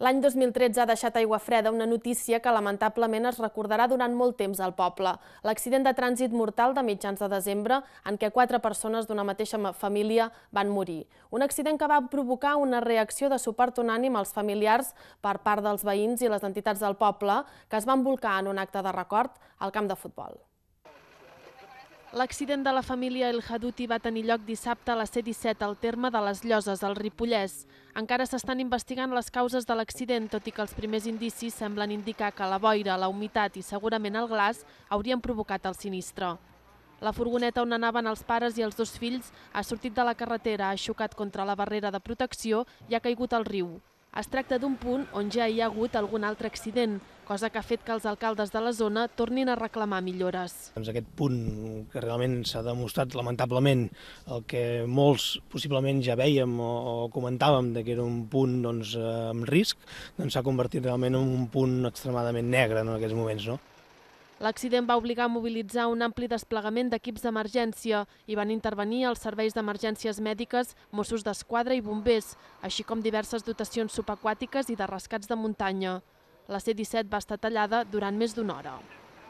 L'any 2013 ha deixat Aiguafreda una notícia que lamentablement es recordarà durant molt temps al poble. L'accident de trànsit mortal de mitjans de desembre en què 4 persones d'una mateixa família van morir. Un accident que va provocar una reacció de suport unànime als familiars per part dels veïns i les entitats del poble que es van bolcar en un acte de record al camp de futbol. L'accident de la família El Hadouti va tenir lloc dissabte a la C-17 al terme de les Lloses, al Ripollès. Encara s'estan investigant les causes de l'accident, tot i que els primers indicis semblen indicar que la boira, la humitat i segurament el glaç haurien provocat el sinistre. La furgoneta on anaven els pares i els 2 fills ha sortit de la carretera, ha xocat contra la barrera de protecció i ha caigut al riu. Es tracta d'un punt on ja hi ha hagut algun altre accident, cosa que ha fet que els alcaldes de la zona tornin a reclamar millores. Aquest punt que realment s'ha demostrat lamentablement el que molts possiblement ja vèiem o comentàvem que era un punt amb risc, s'ha convertit realment en un punt extremadament negre en aquests moments. L'accident va obligar a mobilitzar un ampli desplegament d'equips d'emergència i van intervenir els serveis d'emergències mèdiques, Mossos d'Esquadra i bombers, així com diverses dotacions subaquàtiques i de rescats de muntanya. La C-17 va estar tallada durant més d'una hora.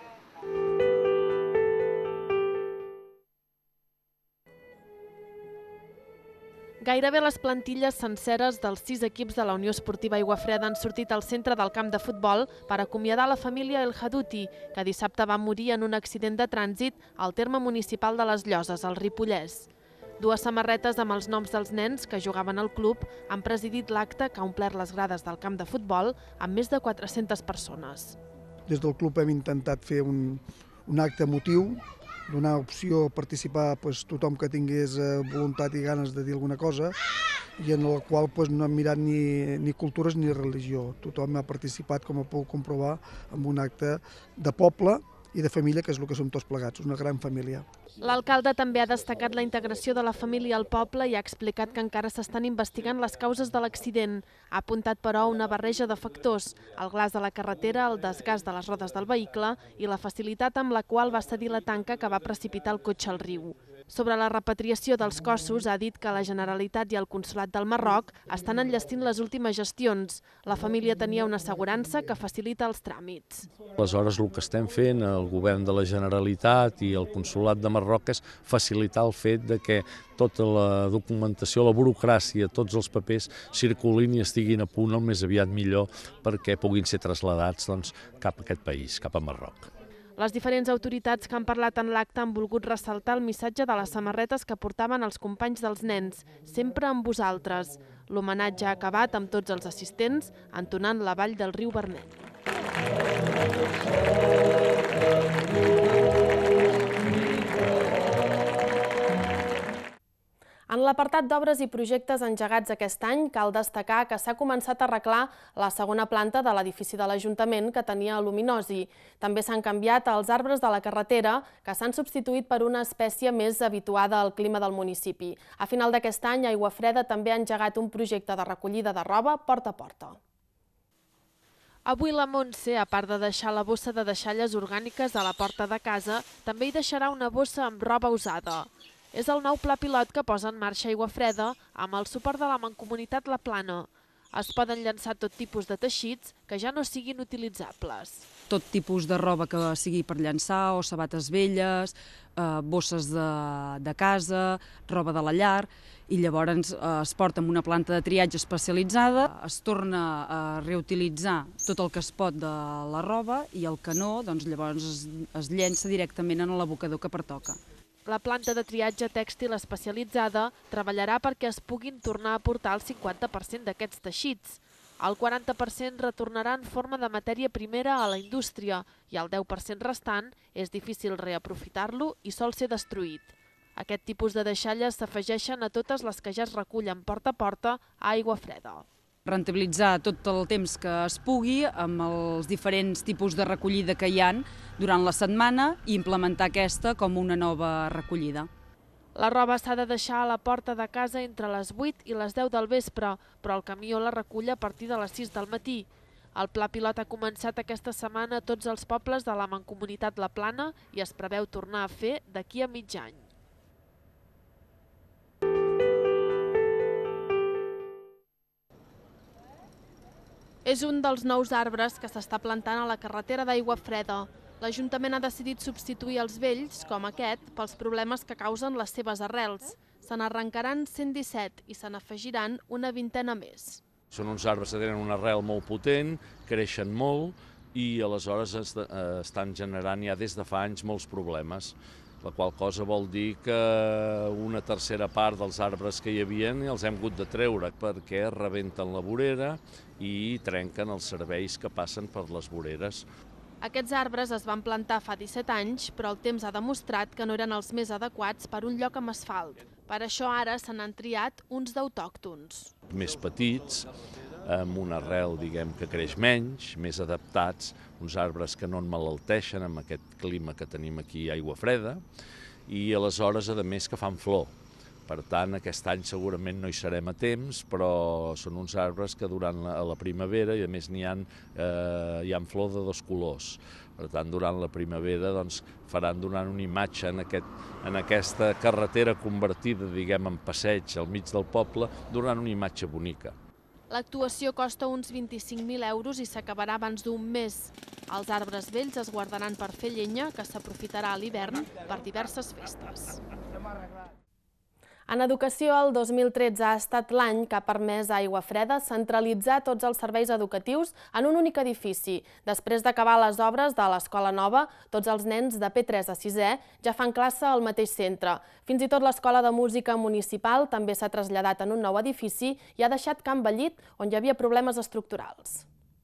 Gairebé les plantilles senceres dels 6 equips de la Unió Esportiva Aiguafreda han sortit al centre del camp de futbol per acomiadar la família El Hadouti, que dissabte va morir en un accident de trànsit al terme municipal de les Lloses, al Ripollès. 2 samarretes amb els noms dels nens que jugaven al club han presidit l'acte que ha omplert les grades del camp de futbol amb més de 400 persones. Des del club hem intentat fer un acte emotiu, donar opció a participar tothom que tingués voluntat i ganes de dir alguna cosa i en el qual no hem mirat ni cultures ni religió. Tothom ha participat, com ho puc comprovar, en un acte de poble i de família, que és el que som tots plegats, una gran família. L'alcalde també ha destacat la integració de la família al poble i ha explicat que encara s'estan investigant les causes de l'accident. Ha apuntat, però, una barreja de factors: el glaç de la carretera, el desgast de les rodes del vehicle i la facilitat amb la qual va cedir la tanca que va precipitar el cotxe al riu. Sobre la repatriació dels cossos, ha dit que la Generalitat i el Consolat del Marroc estan enllestint les últimes gestions. La família tenia una assegurança que facilita els tràmits. Aleshores, el que estem fent, el govern de la Generalitat i el Consolat de Marroc, és facilitar el fet de que tota la documentació, la burocràcia, tots els papers circulin i estiguin a punt el més aviat millor perquè puguin ser traslladats cap a aquest país, cap a Marroc. Les diferents autoritats que han parlat en l'acte han volgut ressaltar el missatge de les samarretes que portaven els companys dels nens, sempre amb vosaltres. L'homenatge ha acabat amb tots els assistents entonant la vall del riu Vernet. En l'apartat d'obres i projectes engegats aquest any, cal destacar que s'ha començat a arreglar la segona planta de l'edifici de l'Ajuntament que tenia aluminosi. També s'han canviat els arbres de la carretera, que s'han substituït per una espècie més habituada al clima del municipi. A final d'aquest any, Aiguafreda també ha engegat un projecte de recollida de roba porta a porta. Avui la Montse, a part de deixar la bossa de deixalles orgàniques a la porta de casa, també hi deixarà una bossa amb roba usada. És el nou pla pilot que posa en marxa Aiguafreda amb el suport de la Mancomunitat La Plana. Es poden llançar tot tipus de teixits que ja no siguin utilitzables. Tot tipus de roba que sigui per llançar, o sabates velles, bosses de casa, roba de la llar, i llavors es porta amb una planta de triatge especialitzada, es torna a reutilitzar tot el que es pot de la roba i el que no, llavors es llença directament en l'abocador que pertoca. La planta de triatge tèxtil especialitzada treballarà perquè es puguin tornar a portar el 50% d'aquests teixits. El 40% retornarà en forma de matèria primera a la indústria i el 10% restant és difícil reaprofitar-lo i sol ser destruït. Aquest tipus de deixalles s'afegeixen a totes les que ja es recullen porta a porta a Aiguafreda. Rentabilitzar tot el temps que es pugui amb els diferents tipus de recollida que hi ha durant la setmana i implementar aquesta com una nova recollida. La roba s'ha de deixar a la porta de casa entre les 8 i les 10 del vespre, però el camió la recull a partir de les 6 del matí. El pla pilot ha començat aquesta setmana a tots els pobles de la Mancomunitat La Plana i es preveu tornar a fer d'aquí a mig any. És un dels nous arbres que s'està plantant a la carretera d'Aiguafreda. L'Ajuntament ha decidit substituir els vells, com aquest, pels problemes que causen les seves arrels. Se n'arrencaran 117 i se n'afegiran una vintena més. Són uns arbres que tenen una arrel molt potent, creixen molt i aleshores estan generant ja des de fa anys molts problemes. La qual cosa vol dir que una tercera part dels arbres que hi havia els hem hagut de treure perquè rebenten la vorera i trenquen els serveis que passen per les voreres. Aquests arbres es van plantar fa 17 anys, però el temps ha demostrat que no eren els més adequats per un lloc amb asfalt. Per això ara se n'han triat uns d'autòctons. Més petits, amb una arrel, diguem, que creix menys, més adaptats, uns arbres que no emmalalteixen amb aquest clima que tenim aquí a Aiguafreda, i aleshores, a més, que fan flor. Per tant, aquest any segurament no hi serem a temps, però són uns arbres que durant la primavera, i a més hi ha flor de dos colors, per tant, durant la primavera faran donant una imatge en aquesta carretera convertida, diguem, en passeig al mig del poble, donant una imatge bonica. L'actuació costa uns 25.000 euros i s'acabarà abans d'un mes. Els arbres vells es guardaran per fer llenya, que s'aprofitarà a l'hivern per diverses festes. En educació, el 2013 ha estat l'any que ha permès a Aiguafreda centralitzar tots els serveis educatius en un únic edifici. Després d'acabar les obres de l'Escola Nova, tots els nens de P3 a 6è ja fan classe al mateix centre. Fins i tot l'Escola de Música Municipal també s'ha traslladat en un nou edifici i ha deixat Can Vellit, on hi havia problemes estructurals.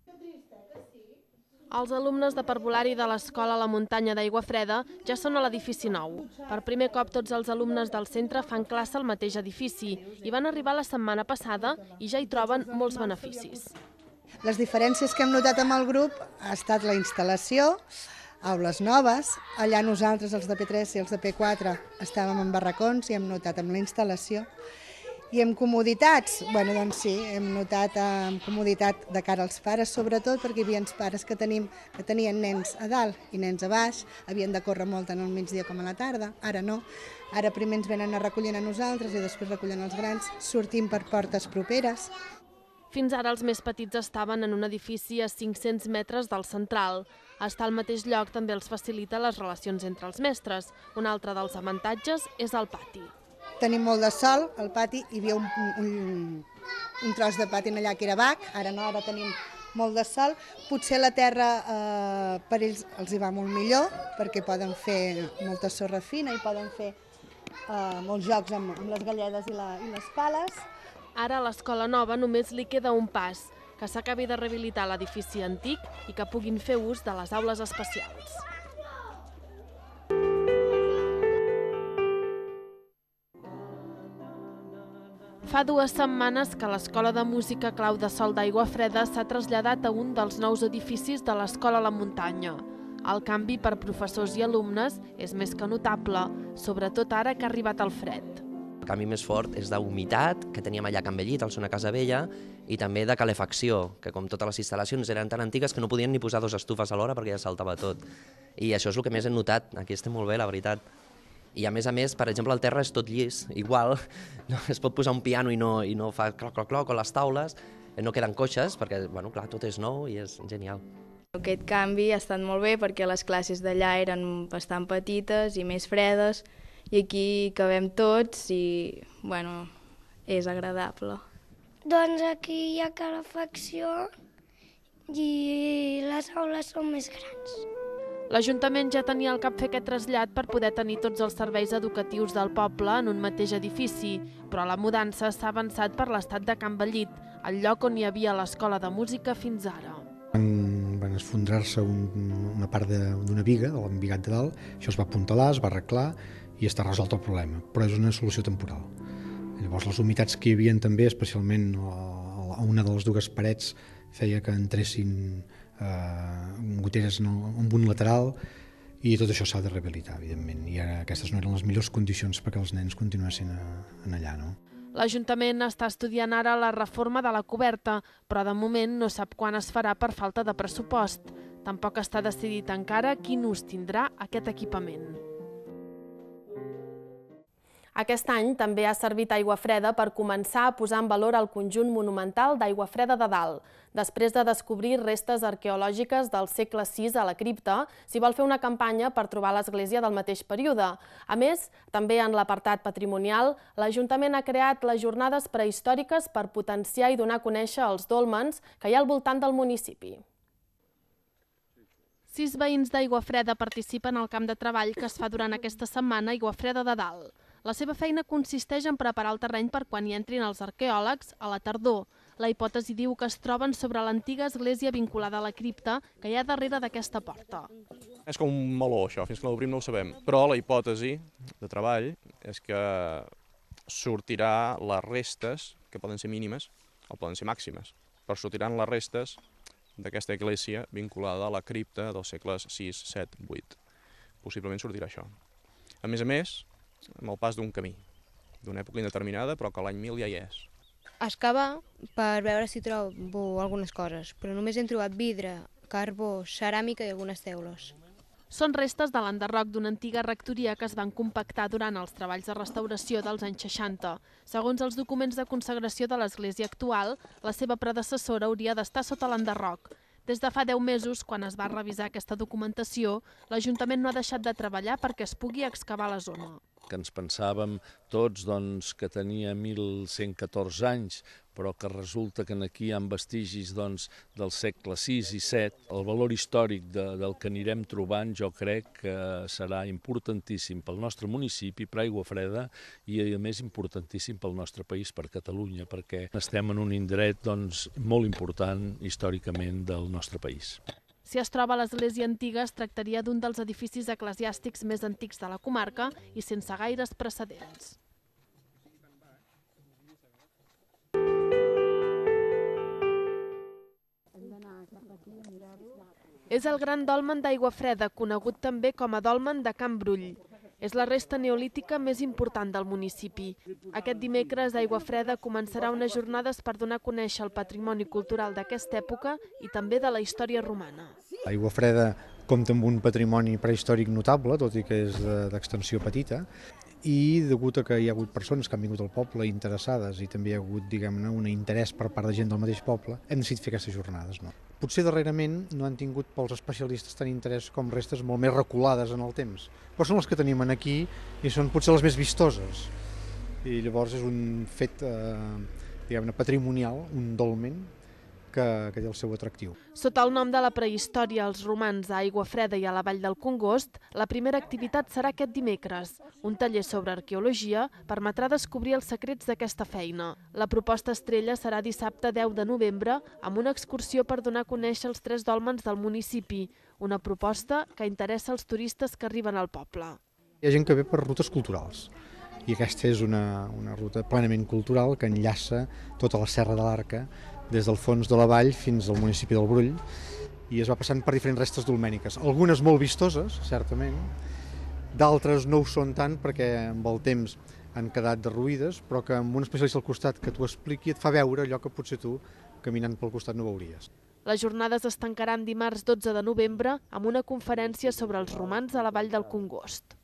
Els alumnes de parvulari de l'Escola La Muntanya d'Aiguafreda ja són a l'edifici nou. Per primer cop tots els alumnes del centre fan classe al mateix edifici i van arribar la setmana passada i ja hi troben molts beneficis. Les diferències que hem notat amb el grup ha estat la instal·lació, aules noves. Allà nosaltres, els de P3 i els de P4, estàvem en barracons i hem notat amb la instal·lació. I amb comoditats? Bé, doncs sí, hem notat comoditat de cara als pares, sobretot perquè hi havia pares que tenien nens a dalt i nens a baix, havien de córrer molt tant al migdia com a la tarda, ara no. Ara primer ens venen a recollir a nosaltres i després recollen els grans, sortim per portes properes. Fins ara els més petits estaven en un edifici a 500 metres del central. Estar al mateix lloc també els facilita les relacions entre els mestres. Un altre dels avantatges és el pati. Tenim molt de sol, al pati hi havia un tros de pati allà que era bac, ara no, ara tenim molt de sol. Potser la terra per ells els hi va molt millor, perquè poden fer molta sorra fina i poden fer molts jocs amb les galledes i les pales. Ara a l'Escola Nova només li queda un pas, que s'acabi de rehabilitar l'edifici antic i que puguin fer ús de les aules especials. Fa 2 setmanes que l'Escola de Música Clau de Sol d'Aiguafreda s'ha traslladat a un dels nous edificis de l'Escola La Muntanya. El canvi per professors i alumnes és més que notable, sobretot ara que ha arribat el fred. El canvi més fort és d'humitat, que teníem allà a Can Vellit, al Sona Casa Vella, i també de calefacció, que com totes les instal·lacions eren tan antigues que no podien ni posar 2 estufes a l'hora perquè ja saltava tot. I això és el que més hem notat, aquí estem molt bé, la veritat. I a més, per exemple, el terra és tot llis, igual, es pot posar un piano i no fa cloc-cloc-cloc, o les taules no queden coixes, perquè, bueno, clar, tot és nou i és genial. Aquest canvi ha estat molt bé perquè les classes d'allà eren bastant petites i més fredes, i aquí cabem tots i, bueno, és agradable. Doncs aquí hi ha calefacció i les aules són més grans. L'Ajuntament ja tenia al cap fer aquest trasllat per poder tenir tots els serveis educatius del poble en un mateix edifici, però la mudança s'ha avançat per l'estat de Can Vellit, el lloc on hi havia l'Escola de Música fins ara. Van esfondrar-se una part d'una viga, de l'embigat de dalt, això es va apuntalar, es va arreglar i està resolt el problema, però és una solució temporal. Llavors les humitats que hi havia també, especialment a una de les 2 parets, feia que entressin goteres en un lateral i tot això s'ha de rehabilitar, evidentment, i ara aquestes no eren les millors condicions perquè els nens continuessin allà, no? L'Ajuntament està estudiant ara la reforma de la coberta, però de moment no sap quan es farà per falta de pressupost. Tampoc està decidit encara quin ús tindrà aquest equipament. Aquest any també ha servit aigua freda per començar a posar en valor el conjunt monumental d'Aigua Freda de Dalt. Després de descobrir restes arqueològiques del segle VI a la cripta, s'hi vol fer una campanya per trobar l'església del mateix període. A més, també en l'apartat patrimonial, l'Ajuntament ha creat les jornades prehistòriques per potenciar i donar a conèixer els dòlmens que hi ha al voltant del municipi. 6 veïns d'Aigua Freda participen al camp de treball que es fa durant aquesta setmana a Aigua Freda de Dalt. La seva feina consisteix en preparar el terreny per quan hi entrin els arqueòlegs a la tardor. La hipòtesi diu que es troben sobre l'antiga església vinculada a la cripta que hi ha darrere d'aquesta porta. És com un meló, això, fins que no l'obrim no ho sabem. Però la hipòtesi de treball és que sortirà les restes, que poden ser mínimes o poden ser màximes, però sortiran les restes d'aquesta església vinculada a la cripta dels segles VI, VII, VIII. Possiblement sortirà això. A més, amb el pas d'un camí, d'una època indeterminada, però que l'any 1000 ja hi és. Excavar per veure si trobo algunes coses, però només hem trobat vidre, carbó, ceràmica i algunes teules. Són restes de l'enderroc d'una antiga rectoria que es van compactar durant els treballs de restauració dels anys 60. Segons els documents de consagració de l'església actual, la seva predecessora hauria d'estar sota l'enderroc. Des de fa 10 mesos, quan es va revisar aquesta documentació, l'Ajuntament no ha deixat de treballar perquè es pugui excavar la zona. Que ens pensàvem tots que tenia 1114 anys, però que resulta que aquí hi ha vestigis del segle VI i VII. El valor històric del que anirem trobant jo crec que serà importantíssim pel nostre municipi, per Aigua Freda, i a més importantíssim pel nostre país, per Catalunya, perquè estem en un indret molt important històricament del nostre país. Si es troba a l'església antiga, es tractaria d'un dels edificis eclesiàstics més antics de la comarca i sense gaires precedents. És el gran dolmen d'Aigua Freda, conegut també com a dolmen de Can Brull. És la resta neolítica més important del municipi. Aquest dimecres, Aigua Freda començarà unes jornades per donar a conèixer el patrimoni cultural d'aquesta època i també de la història romana. Aigua Freda compta amb un patrimoni prehistòric notable, tot i que és d'extensió petita, i degut a que hi ha hagut persones que han vingut al poble interessades i també hi ha hagut, diguem-ne, un interès per part de gent del mateix poble, hem decidit fer aquestes jornades. Potser darrerament no han tingut pels especialistes tant interès com restes molt més reculades en el temps, però són les que tenim aquí i són potser les més vistoses. I llavors és un fet, diguem-ne, patrimonial, un dolmen, que té el seu atractiu. Sota el nom de la prehistòria als romans a Aigua Freda i a la Vall del Congost, la primera activitat serà aquest dimecres. Un taller sobre arqueologia permetrà descobrir els secrets d'aquesta feina. La proposta estrella serà dissabte 10 de novembre amb una excursió per donar a conèixer els 3 dòlmens del municipi, una proposta que interessa als turistes que arriben al poble. Hi ha gent que ve per rutes culturals i aquesta és una ruta plenament cultural que enllaça tota la Serra de l'Arca des del fons de la vall fins al municipi del Brull i es va passant per diferents restes dolmèniques, algunes molt vistoses, certament, d'altres no ho són tant perquè amb el temps han quedat derruïdes, però que amb un especialista al costat que t'ho expliqui et fa veure allò que potser tu, caminant pel costat, no veuries. Les jornades es tancaran dimarts 12 de novembre amb una conferència sobre els romans a la Vall del Congost.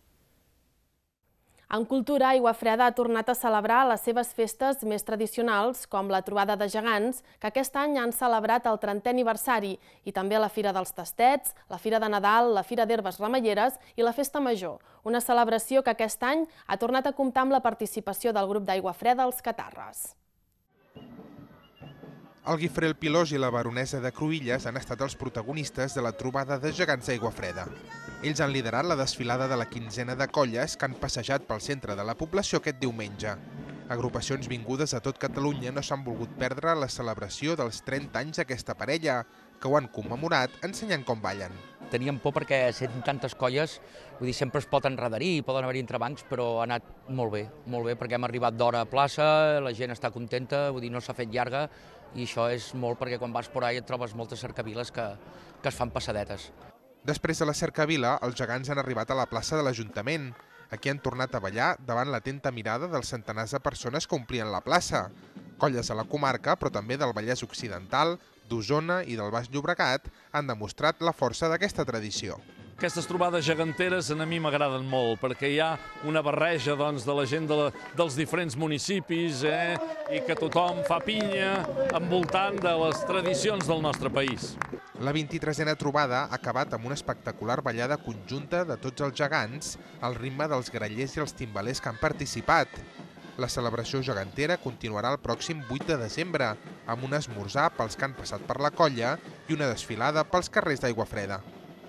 En cultura, Aigua Freda ha tornat a celebrar les seves festes més tradicionals, com la Trobada de Gegants, que aquest any han celebrat el 30è aniversari, i també la Fira dels Tastets, la Fira de Nadal, la Fira d'Herbes Remeieres i la Festa Major, una celebració que aquest any ha tornat a comptar amb la participació del grup d'Aigua Freda als Catarres. El Guifré el Pilós i la baronessa de Cruïlles han estat els protagonistes de la Trobada de Gegants d'Aigua Freda. Ells han liderat la desfilada de la quinzena de colles que han passejat pel centre de la població aquest diumenge. Agrupacions vingudes a tot Catalunya no s'han volgut perdre la celebració dels 30 anys d'aquesta parella, que ho han commemorat ensenyant com ballen. Teníem por perquè sent tantes colles, vull dir, sempre es pot enredarir, poden haver-hi entrebancs, però ha anat molt bé, perquè hem arribat d'hora a plaça, la gent està contenta, vull dir, no s'ha fet llarga, i això és molt perquè quan vas por ahí et trobes moltes cercaviles que es fan passadetes. Després de la cercavila, els gegants han arribat a la plaça de l'Ajuntament. Aquí han tornat a ballar davant l'atenta mirada dels centenars de persones que omplien la plaça. Colles de la comarca, però també del Vallès Occidental, d'Osona i del Baix Llobregat, han demostrat la força d'aquesta tradició. Aquestes trobades geganteres a mi m'agraden molt, perquè hi ha una barreja de la gent dels diferents municipis i que tothom fa pinya envoltant de les tradicions del nostre país. La 23a trobada ha acabat amb una espectacular ballada conjunta de tots els gegants al ritme dels grallers i els timbalers que han participat. La celebració gegantera continuarà el pròxim 8 de desembre, amb un esmorzar pels que han passat per la colla i una desfilada pels carrers d'Aiguafreda.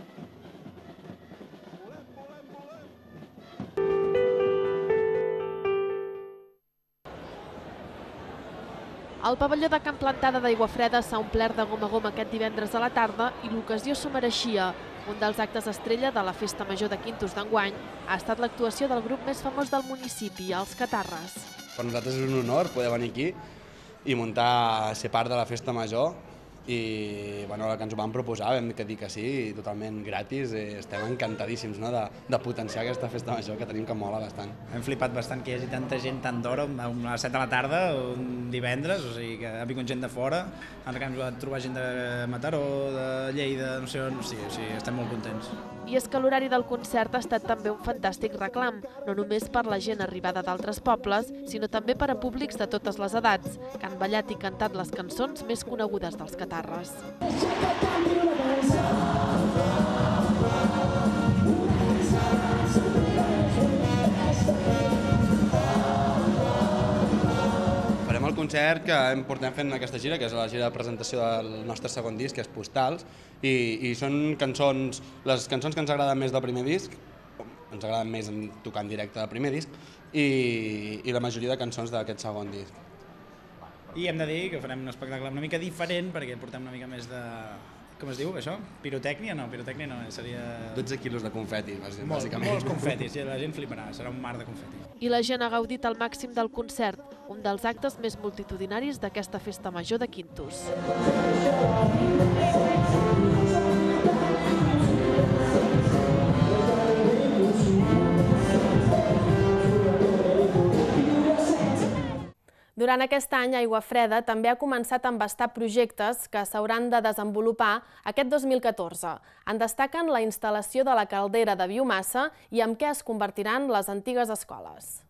El pavelló de Can Plantada d'Aiguafreda s'ha omplert de gom a gom aquest divendres a la tarda i l'ocasió s'ho mereixia. Un dels actes estrella de la Festa Major de Quintos d'enguany ha estat l'actuació del grup més famós del municipi, els Catarres. Per nosaltres és un honor poder venir aquí i muntar, ser part de la Festa Major i bueno, que ens ho van proposar, vam dir que sí, totalment gratis, i estem encantadíssims de potenciar aquesta Festa Major que tenim que mola bastant. Hem flipat bastant que hi hagi tanta gent tan d'hora, a les 7 de la tarda, un divendres, o sigui que ha vingut gent de fora, ens hem trobat gent de Mataró, de Lleida, no sé on, o sigui, estem molt contents. I és que l'horari del concert ha estat també un fantàstic reclam, no només per la gent arribada d'altres pobles, sinó també per a públics de totes les edats, que han ballat i cantat les cançons més conegudes dels Catarres. Farem el concert que portem fent aquesta gira, que és la gira de presentació del nostre segon disc, que és Postals, i són cançons, les cançons que ens agraden més del primer disc, ens agraden més tocar en directe del primer disc, i la majoria de cançons d'aquest segon disc. I hem de dir que farem un espectacle una mica diferent perquè portem una mica més de... Com es diu, això? Pirotècnia? No, pirotècnia no, seria... 12 quilos de confeti, bàsicament. Molts confetis, i la gent fliparà, serà un mar de confetis. I la gent ha gaudit al màxim del concert, un dels actes més multitudinaris d'aquesta Festa Major de Quintos. Durant aquest any, Aiguafreda també ha començat a embastar projectes que s'hauran de desenvolupar aquest 2014. En destaquen la instal·lació de la caldera de biomassa i amb què es convertiran les antigues escoles.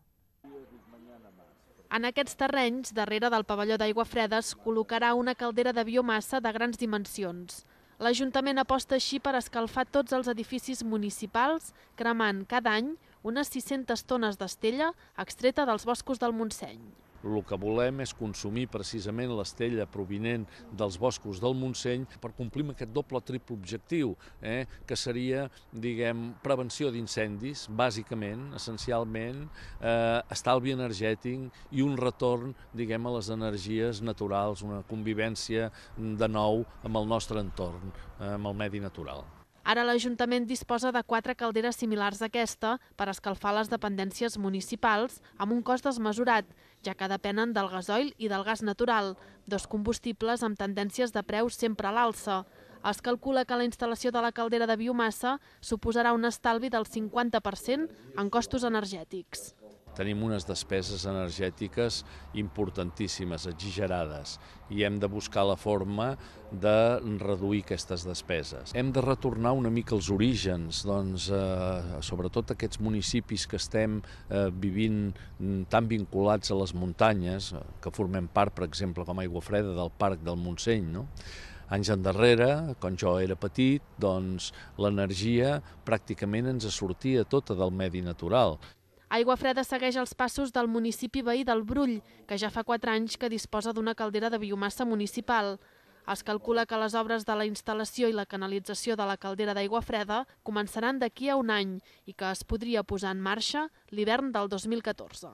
En aquests terrenys, darrere del pavelló d'Aiguafreda, es col·locarà una caldera de biomassa de grans dimensions. L'Ajuntament aposta així per escalfar tots els edificis municipals, cremant cada any unes 600 tones d'estella extreta dels boscos del Montseny. El que volem és consumir precisament l'estella provinent dels boscos del Montseny per complir aquest doble o triple objectiu, que seria, diguem, prevenció d'incendis, bàsicament, essencialment, estalvi energètic i un retorn, diguem, a les energies naturals, una convivència de nou amb el nostre entorn, amb el medi natural. Ara l'Ajuntament disposa de 4 calderes similars a aquesta per escalfar les dependències municipals amb un cost desmesurat, ja que depenen del gasoil i del gas natural, dos combustibles amb tendències de preus sempre a l'alça. Es calcula que la instal·lació de la caldera de biomassa suposarà un estalvi del 50% en costos energètics. Tenim unes despeses energètiques importantíssimes, exagerades, i hem de buscar la forma de reduir aquestes despeses. Hem de retornar una mica als orígens, sobretot aquests municipis que estem vivint tan vinculats a les muntanyes, que formem part, per exemple, com a Aiguafreda, del Parc del Montseny, no? Anys endarrere, quan jo era petit, l'energia pràcticament ens sortia tota del medi natural. Aiguafreda segueix els passos del municipi veí del Brull, que ja fa 4 anys que disposa d'una caldera de biomassa municipal. Es calcula que les obres de la instal·lació i la canalització de la caldera d'Aiguafreda començaran d'aquí a un any i que es podria posar en marxa l'hivern del 2014.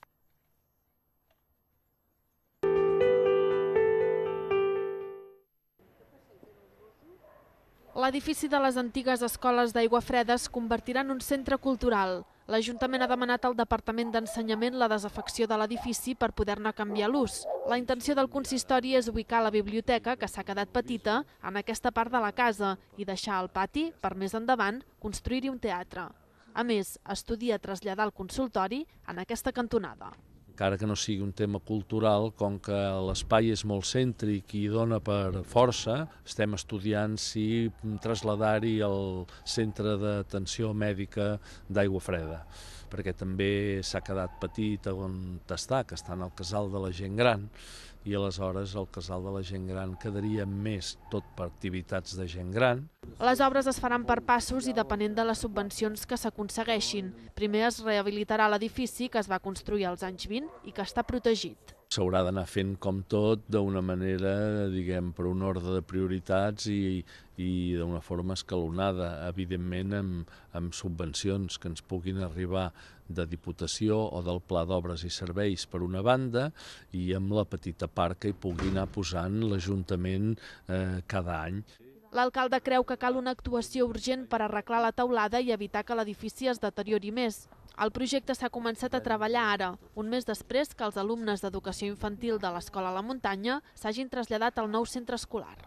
L'edifici de les antigues escoles d'Aiguafreda es convertirà en un centre cultural. L'Ajuntament ha demanat al Departament d'Ensenyament la desafecció de l'edifici per poder-ne canviar l'ús. La intenció del consistori és ubicar la biblioteca, que s'ha quedat petita, en aquesta part de la casa i deixar al pati, per més endavant, construir-hi un teatre. A més, estudia traslladar el consultori en aquesta cantonada. encara que no sigui un tema cultural, com que l'espai és molt cèntric i dona per força, estem estudiant si traslladar-hi el centre d'atenció mèdica d'Aigua Freda, perquè també s'ha quedat petit on està, que està en el casal de la gent gran, i aleshores el casal de la gent gran quedaria més tot per activitats de gent gran. Les obres es faran per passos i depenent de les subvencions que s'aconsegueixin. Primer es rehabilitarà l'edifici que es va construir als anys 20 i que està protegit. S'haurà d'anar fent com tot d'una manera, diguem, per un ordre de prioritats i d'una forma escalonada, evidentment amb subvencions que ens puguin arribar de Diputació o del Pla d'Obres i Serveis per una banda i amb la petita part que hi pugui anar posant l'Ajuntament cada any. L'alcalde creu que cal una actuació urgent per arreglar la teulada i evitar que l'edifici es deteriori més. El projecte s'ha començat a treballar ara, un mes després que els alumnes d'educació infantil de l'Escola a la Muntanya s'hagin traslladat al nou centre escolar.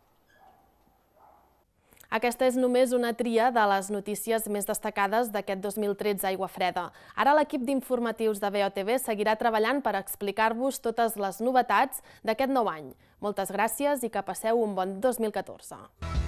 Aquesta és només una tria de les notícies més destacades d'aquest 2013 a Aigua Freda. Ara l'equip d'informatius de BOTV seguirà treballant per explicar-vos totes les novetats d'aquest nou any. Moltes gràcies i que passeu un bon 2014.